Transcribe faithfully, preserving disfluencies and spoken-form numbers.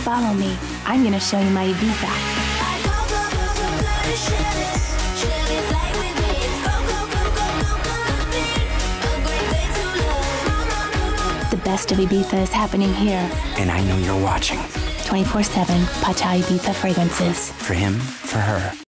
Follow me. I'm gonna show you my Ibiza. The best of Ibiza is happening here. And I know you're watching. twenty-four seven, Pacha Ibiza fragrances. For him, for her.